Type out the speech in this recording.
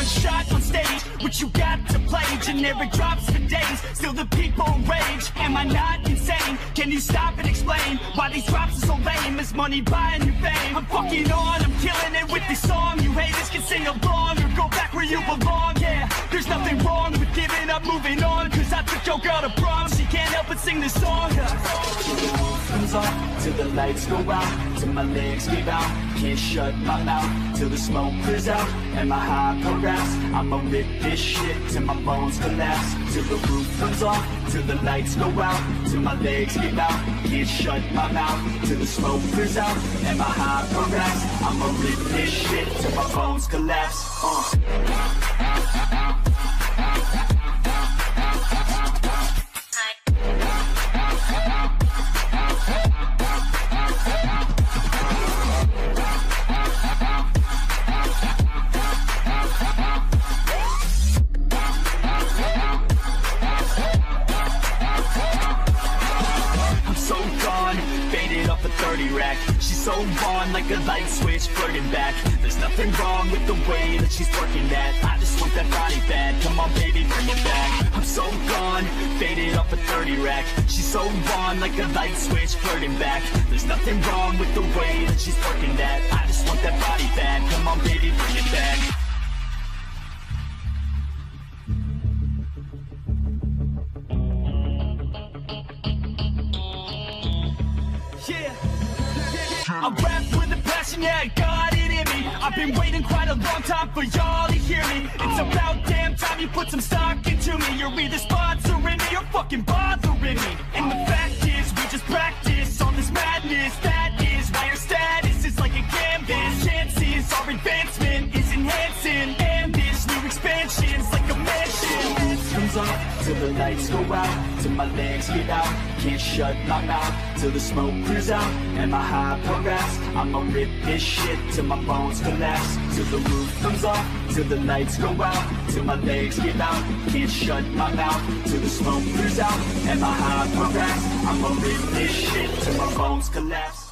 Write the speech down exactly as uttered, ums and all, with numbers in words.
shot on stage. What you got to play? Generic drops for days. Still the people rage. Am I not insane? Can you stop and explain why these drops are so lame? Is money buying you fame? I'm fucking on, I'm killing it with this song. You haters can sing along or go back where you belong. Yeah, there's nothing wrong with giving up, moving on. Cause I took your girl to prom, she can't help but sing this song. Comes on till the lights go out, till my legs give out. Can't shut my mouth till the smoke clears out. And my high progress, I'ma rip this shit till my bones collapse. Till the roof comes off, till the lights go out, till my legs give out. Can't shut my mouth till the smoke clears out. And my high progress, I'ma rip this shit till my bones collapse. uh. She's so on like a light switch, flirting back. There's nothing wrong with the way that she's working that. I just want that body bad, come on baby, bring it back. I'm so gone, faded off a thirty rack. She's so on like a light switch, flirting back. There's nothing wrong with the way that she's working that. I just want that body bad, come on baby, bring it back. I rap with a passion, yeah, I got it in me. I've been waiting quite a long time for y'all to hear me. It's about damn time you put some stock into me. You're either sponsoring me or fucking bothering me. And the fact is, we just practice on this madness. That is why your status is like a canvas. Chances our advancement is enhancing. And this new expansion's like a mansion. Comes on till the lights go out, till my legs get out. Can't shut my mouth till the smoke clears out. And my high progress, I'ma rip this shit till my bones collapse. Till the roof comes off, till the lights go out, till my legs give out. Can't shut my mouth till the smoke clears out. And my high progress, I'ma rip this shit till my bones collapse.